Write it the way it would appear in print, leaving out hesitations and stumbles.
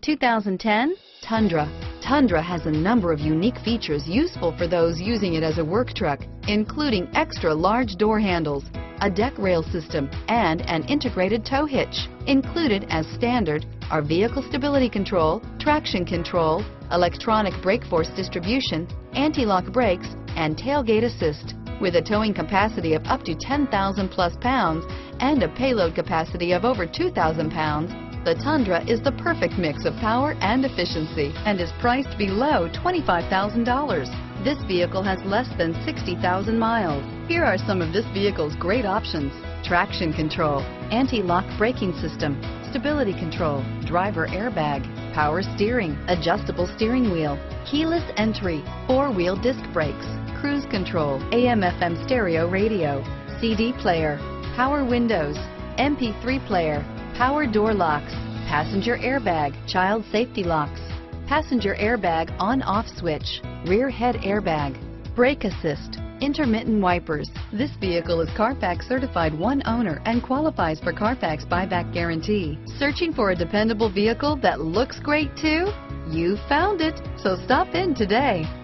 2010 Tundra. Tundra has a number of unique features useful for those using it as a work truck, including extra large door handles, a deck rail system, and an integrated tow hitch. Included as standard are vehicle stability control, traction control, electronic brake force distribution, anti-lock brakes, and tailgate assist. With a towing capacity of up to 10,000 plus pounds and a payload capacity of over 2,000 pounds, the Tundra is the perfect mix of power and efficiency and is priced below $25,000. This vehicle has less than 60,000 miles. Here are some of this vehicle's great options: traction control, anti-lock braking system, stability control, driver airbag, power steering, adjustable steering wheel, keyless entry, four-wheel disc brakes, cruise control, AM/FM stereo radio, CD player, power windows, MP3 player, power door locks, passenger airbag, child safety locks, passenger airbag on/off switch, rear head airbag, brake assist, intermittent wipers. This vehicle is Carfax certified one owner and qualifies for Carfax buyback guarantee. Searching for a dependable vehicle that looks great too? You found it, so stop in today.